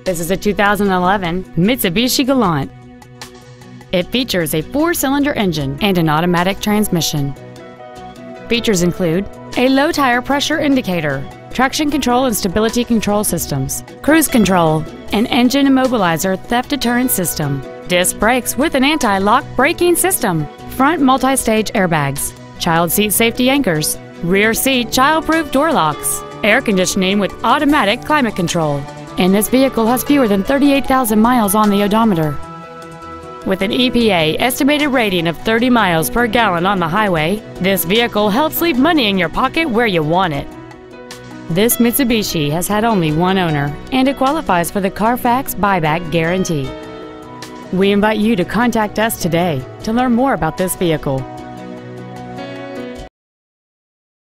This is a 2011 Mitsubishi Galant. It features a 4-cylinder engine and an automatic transmission. Features include a low tire pressure indicator, traction control and stability control systems, cruise control, an engine immobilizer theft deterrent system, disc brakes with an anti-lock braking system, front multi-stage airbags, child seat safety anchors, rear seat child-proof door locks, air conditioning with automatic climate control, and this vehicle has fewer than 38,000 miles on the odometer. With an EPA estimated rating of 30 miles per gallon on the highway, this vehicle helps leave money in your pocket where you want it. This Mitsubishi has had only one owner, and it qualifies for the Carfax buyback guarantee. We invite you to contact us today to learn more about this vehicle.